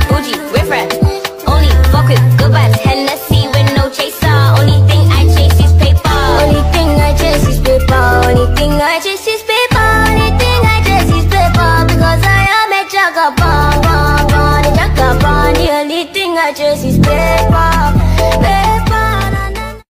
Uji, riff raff. Only fuck with good vibes. Hennessy with no chaser. Only thing I chase is paper. Only thing I chase is paper. Only thing I chase is paper. Only thing I chase is paper. Because I am a jagabon, bon, bon, a jagabon. The only thing I chase is paper.